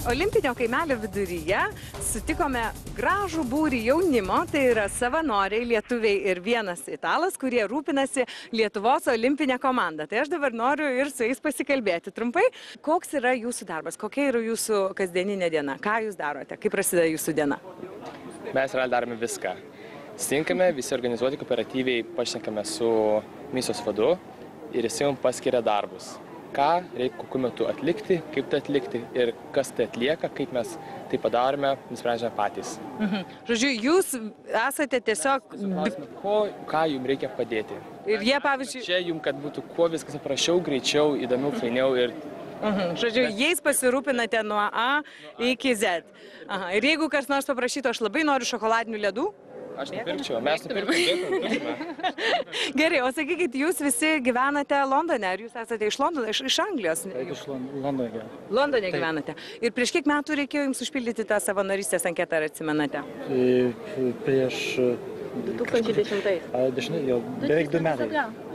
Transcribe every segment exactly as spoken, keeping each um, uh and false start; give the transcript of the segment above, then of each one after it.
Olimpinio kaimelio viduryje sutikome gražų būrį jaunimo, tai yra savanoriai, lietuviai ir vienas italas, kurie rūpinasi Lietuvos olimpinę komandą. Tai aš dabar noriu ir su jais pasikalbėti trumpai. Koks yra jūsų darbas, kokia yra jūsų kasdieninė diena, ką jūs darote, kaip prasideda jūsų diena? Mes realiai darome viską. Stinkame, visi organizuoti kooperatyviai, pašnekame su misijos vadu ir jis jums paskiria darbus. Ką reikia kokiu metu atlikti, kaip tai atlikti ir kas tai atlieka, kaip mes tai padarome, nusprendžiame patys. Mhm. Žodžiu, jūs esate tiesiog... Ko, ką jums reikia padėti. Ir jie, pavyzdžiui... Čia jums, kad būtų kuo viskas aprašiau, greičiau, įdomiau, fainiau ir... Mhm. Žodžiu, jais pasirūpinate nuo A iki Z. Aha. Ir jeigu kas nors paprašytų, aš labai noriu šokoladinių ledų? Aš nupirkčiau, mes nupirktume. Gerai, o sakykit, jūs visi gyvenate Londone, ar jūs esate iš Londono, iš, iš Anglijos? Taip, iš Londone gyvenate. Londone gyvenate. Ir prieš kiek metų reikėjo jums užpildyti tą savanorystės anketą, ar atsimenate? Prieš... du tūkstančiai dešimtais. Jau beveik du metai.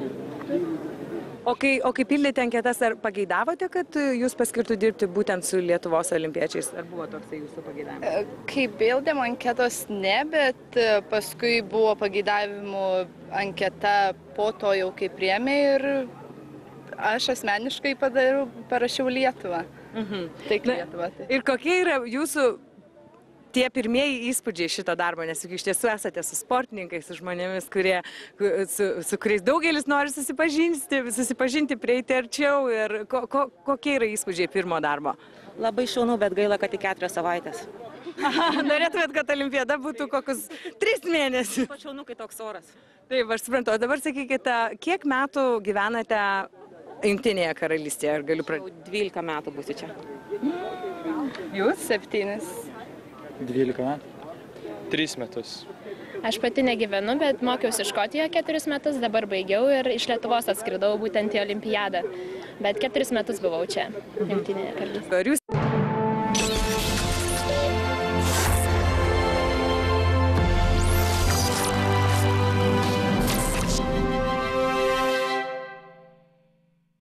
O kai, o kai pildėte anketas, ar pageidavote, kad jūs paskirtų dirbti būtent su Lietuvos olimpiečiais? Ar buvo toksai jūsų pageidavimas? Kai pildėm anketos ne, bet paskui buvo pageidavimų anketa po to jau kai priėmė ir aš asmeniškai padariau, parašiau Lietuvą. Mhm. Tik Lietuvą. Tai. Ir kokie yra jūsų tie pirmieji įspūdžiai šito darbo, nes juk iš tiesų esate su sportininkais, su žmonėmis, kurie, su, su kuriais daugelis nori susipažinti, susipažinti, prieiti arčiau ir ko, ko, kokie yra įspūdžiai pirmo darbo? Labai šaunu, bet gaila, kad tik keturias savaitės. Aha, norėtumėt, kad olimpiada būtų kokius tris mėnesius? Ypač šaunu, kai toks oras. Taip, aš suprantu. O dabar sakykite, kiek metų gyvenate Jungtinėje karalystėje? Ar galiu pradėti? dvylika metų būsiu čia. Jūs? Septynis. dvylika metų. Tris metus. Aš pati negyvenu, bet mokiausi Škotijoje keturis metus, dabar baigiau ir iš Lietuvos atskridau būtent į olimpiadą. Bet keturis metus buvau čia, Jungtinėje karalystėje.